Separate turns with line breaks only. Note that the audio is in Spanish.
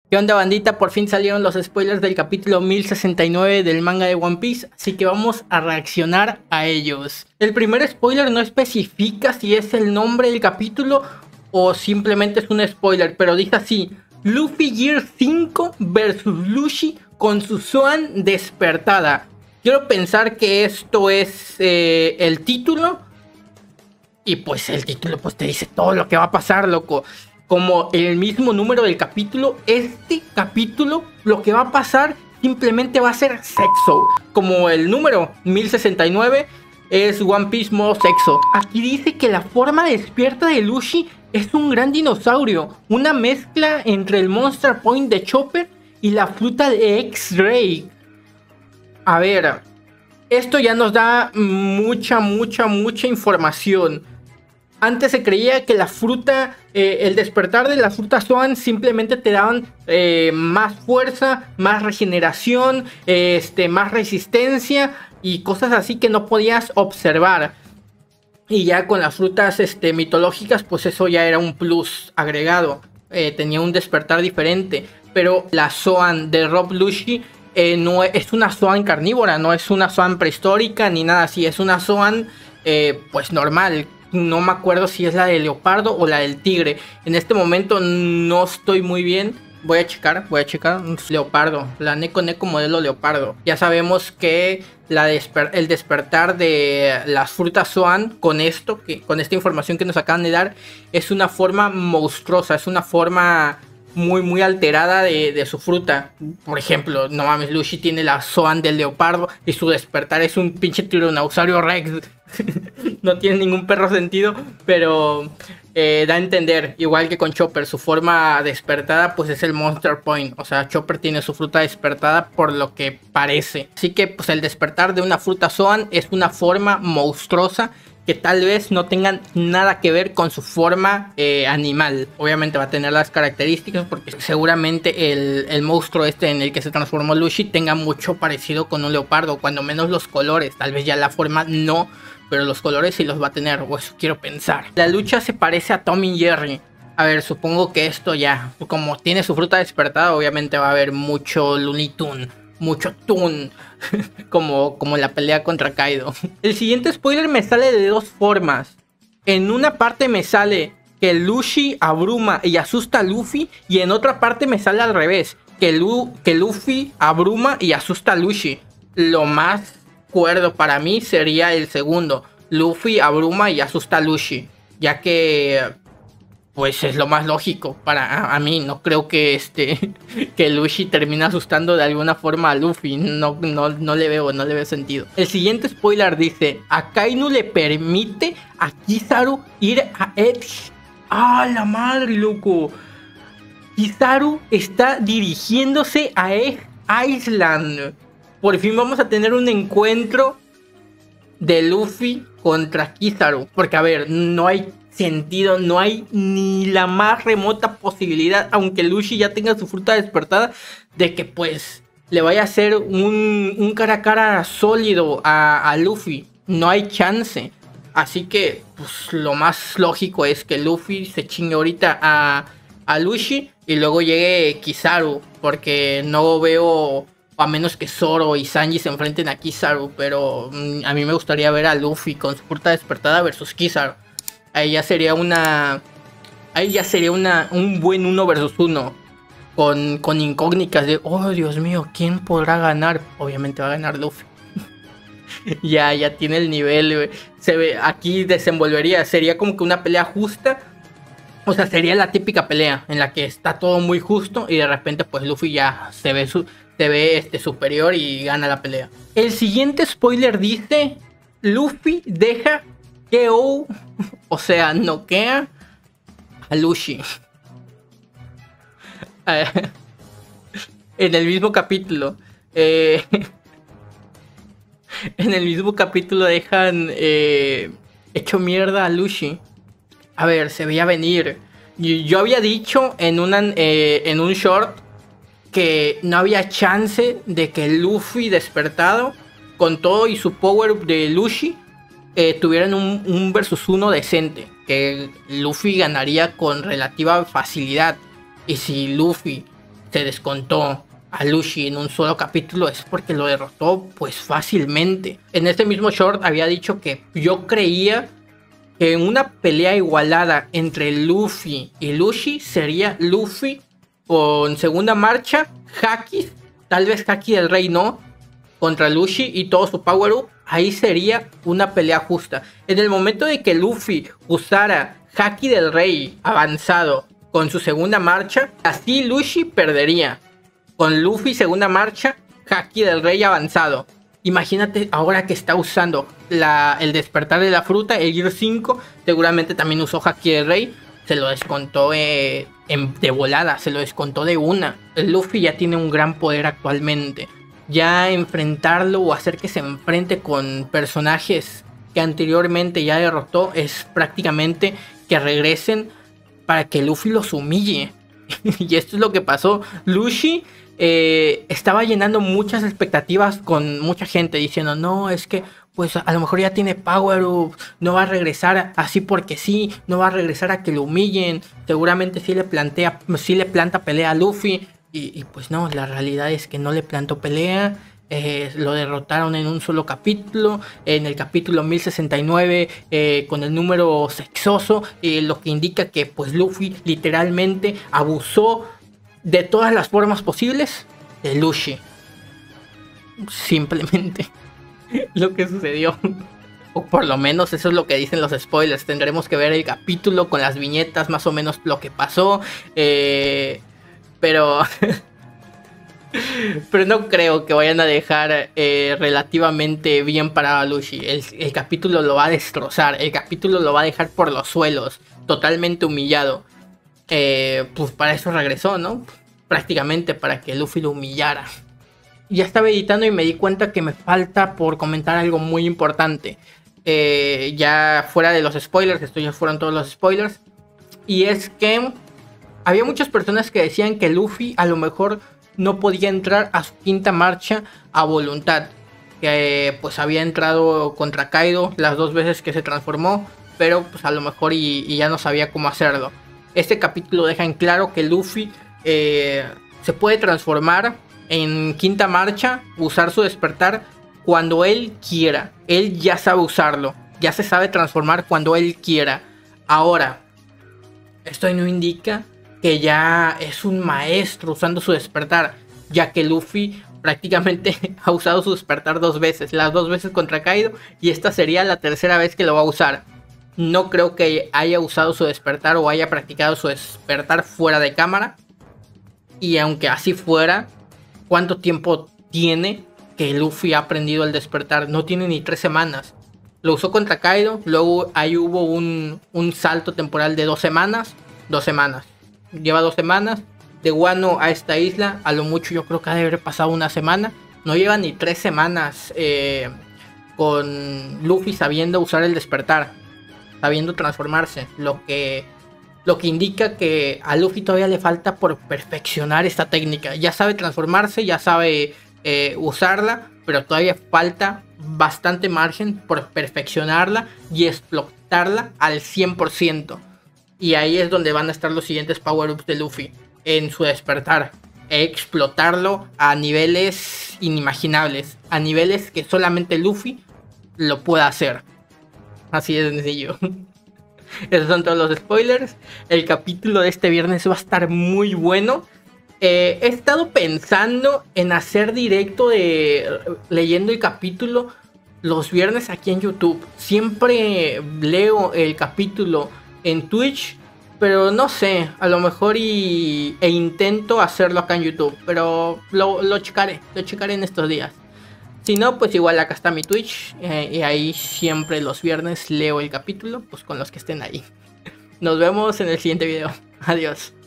¿Qué onda, bandita? Por fin salieron los spoilers del capítulo 1069 del manga de One Piece, así que vamos a reaccionar a ellos. El primer spoiler no especifica si es el nombre del capítulo o simplemente es un spoiler, pero dice así: Luffy Gear 5 versus Luffy con su Zoan despertada. Quiero pensar que esto es el título, y pues el título pues te dice todo lo que va a pasar, loco. Como el mismo número del capítulo, este capítulo lo que va a pasar simplemente va a ser sexo. Como el número 1069 es One Piece modo sexo. Aquí dice que la forma despierta de Luffy es un gran dinosaurio, una mezcla entre el Monster Point de Chopper y la fruta de X-Ray. A ver, esto ya nos da mucha información. Antes se creía que la fruta, el despertar de la fruta Zoan simplemente te daban más fuerza, más regeneración, más resistencia y cosas así que no podías observar. Y ya con las frutas mitológicas, pues eso ya era un plus agregado. Tenía un despertar diferente. Pero la Zoan de Rob Lucci no es una Zoan carnívora, no es una Zoan prehistórica ni nada así. Es una Zoan pues normal. No me acuerdo si es la del leopardo o la del tigre. En este momento no estoy muy bien. Voy a checar. Leopardo. La Neko modelo leopardo. Ya sabemos que el despertar de las frutas Zoan con esta información que nos acaban de dar, es una forma monstruosa. Es una forma muy alterada de su fruta. Por ejemplo, no mames, Luffy tiene la Zoan del leopardo y su despertar es un pinche tiranosaurio Rex. No tiene ningún perro sentido, pero da a entender, igual que con Chopper, su forma despertada pues es el Monster Point. O sea, Chopper tiene su fruta despertada por lo que parece. Así que pues el despertar de una fruta Zoan es una forma monstruosa que tal vez no tengan nada que ver con su forma animal. Obviamente va a tener las características porque seguramente el monstruo en el que se transformó Luffy tenga mucho parecido con un leopardo, cuando menos los colores. Tal vez ya la forma no, pero los colores sí los va a tener, o eso quiero pensar. La lucha se parece a Tom y Jerry. A ver, supongo que esto ya, como tiene su fruta despertada, obviamente va a haber mucho Looney Tunes, mucho Toon, como la pelea contra Kaido. El siguiente spoiler me sale de dos formas. En una parte me sale que Luffy abruma y asusta a Luffy, y en otra parte me sale al revés, que Luffy abruma y asusta a Luffy. Lo más cuerdo para mí sería el segundo. Luffy abruma y asusta a Luffy, ya que pues es lo más lógico para a mí. No creo que que Luffy termine asustando de alguna forma a Luffy. No le veo sentido. El siguiente spoiler dice: Akainu le permite a Kizaru ir a Edge. ¡Ah, la madre, loco! Kizaru está dirigiéndose a Edge Island. Por fin vamos a tener un encuentro de Luffy contra Kizaru. Porque, a ver, no hay sentido, no hay ni la más remota posibilidad, aunque Luffy ya tenga su fruta despertada, de que pues le vaya a hacer un cara a cara sólido a Luffy. No hay chance. Así que pues lo más lógico es que Luffy se chingue ahorita a Luffy y luego llegue Kizaru, porque no veo, a menos que Zoro y Sanji se enfrenten a Kizaru, pero a mí me gustaría ver a Luffy con su fruta despertada versus Kizaru. Ahí ya sería un buen 1 versus 1. Con incógnitas de, oh Dios mío, ¿quién podrá ganar? Obviamente va a ganar Luffy. ya tiene el nivel, güey. Se ve, aquí desenvolvería, sería como que una pelea justa. O sea, sería la típica pelea en la que está todo muy justo y de repente pues Luffy ya se ve superior y gana la pelea. El siguiente spoiler dice: Luffy deja KO, o sea, noquea a Luffy. En el mismo capítulo. En el mismo capítulo dejan hecho mierda a Luffy. A ver, se veía venir. Yo había dicho en un short que no había chance de que Luffy despertado, con todo y su power up de Luffy, tuvieran un versus 1 decente. Que Luffy ganaría con relativa facilidad. Y si Luffy se descontó a Luffy en un solo capítulo es porque lo derrotó pues fácilmente. En este mismo short había dicho que yo creía que en una pelea igualada entre Luffy y Luffy sería Luffy con segunda marcha, Haki, tal vez Haki del Rey no, contra Luffy y todo su power up. Ahí sería una pelea justa. En el momento de que Luffy usara Haki del Rey avanzado con su segunda marcha, así Luffy perdería. Con Luffy segunda marcha, Haki del Rey avanzado. Imagínate ahora que está usando el despertar de la fruta, el Gear 5. Seguramente también usó Haki del Rey. Se lo descontó de volada, se lo descontó de una. El Luffy ya tiene un gran poder actualmente. Ya enfrentarlo o hacer que se enfrente con personajes que anteriormente ya derrotó es prácticamente que regresen para que Luffy los humille. Y esto es lo que pasó. Luffy estaba llenando muchas expectativas con mucha gente diciendo, no, es que pues a lo mejor ya tiene power up, no va a regresar así porque sí, no va a regresar a que lo humillen, seguramente sí le planta pelea a Luffy, y pues no, la realidad es que no le plantó pelea. Lo derrotaron en un solo capítulo, en el capítulo 1069, con el número sexoso, lo que indica que pues Luffy literalmente abusó de todas las formas posibles de Luffy. Simplemente lo que sucedió, o por lo menos eso es lo que dicen los spoilers. Tendremos que ver el capítulo con las viñetas, más o menos lo que pasó, pero pero no creo que vayan a dejar relativamente bien parado a Luffy. El capítulo lo va a destrozar, el capítulo lo va a dejar por los suelos, totalmente humillado. Pues para eso regresó, ¿no? Prácticamente para que Luffy lo humillara. Ya estaba editando y me di cuenta que me falta por comentar algo muy importante. Ya fuera de los spoilers, esto ya fueron todos los spoilers. Y es que había muchas personas que decían que Luffy a lo mejor no podía entrar a su quinta marcha a voluntad. Que pues había entrado contra Kaido las dos veces que se transformó, pero pues a lo mejor y ya no sabía cómo hacerlo. Este capítulo deja en claro que Luffy se puede transformar en quinta marcha, usar su despertar cuando él quiera. Él ya sabe usarlo, ya se sabe transformar cuando él quiera. Ahora, esto no indica que ya es un maestro usando su despertar, ya que Luffy prácticamente ha usado su despertar dos veces, las dos veces contra Kaido, y esta sería la tercera vez que lo va a usar. No creo que haya usado su despertar o haya practicado su despertar fuera de cámara. Y aunque así fuera, ¿cuánto tiempo tiene que Luffy ha aprendido el despertar? No tiene ni 3 semanas. Lo usó contra Kaido, luego ahí hubo un salto temporal de 2 semanas. 2 semanas. Lleva 2 semanas. De Wano a esta isla, a lo mucho yo creo que ha de haber pasado una semana. No lleva ni 3 semanas con Luffy sabiendo usar el despertar, sabiendo transformarse, lo que indica que a Luffy todavía le falta por perfeccionar esta técnica. Ya sabe transformarse, ya sabe usarla, pero todavía falta bastante margen por perfeccionarla y explotarla al 100%. Y ahí es donde van a estar los siguientes power-ups de Luffy en su despertar. Explotarlo a niveles inimaginables, a niveles que solamente Luffy lo pueda hacer. Así de sencillo. Esos son todos los spoilers. El capítulo de este viernes va a estar muy bueno. He estado pensando en hacer directo de leyendo el capítulo los viernes aquí en YouTube. Siempre leo el capítulo en Twitch, pero no sé, a lo mejor e intento hacerlo acá en YouTube, pero lo checaré en estos días. Si no, pues igual acá está mi Twitch, y ahí siempre los viernes leo el capítulo, pues con los que estén ahí. Nos vemos en el siguiente video. Adiós.